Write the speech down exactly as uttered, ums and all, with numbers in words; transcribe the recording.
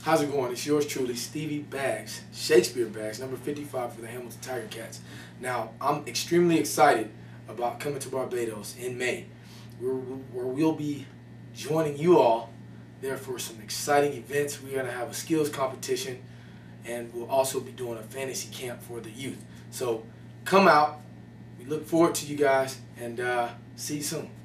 How's it going? It's yours truly, Stevie Bags, Shakespeare Bags, number fifty-five for the Hamilton Tiger Cats. Now, I'm extremely excited about coming to Barbados in May, where, where we'll be joining you all there for some exciting events. We're going to have a skills competition, and we'll also be doing a fantasy camp for the youth. So come out. We look forward to you guys, and uh, see you soon.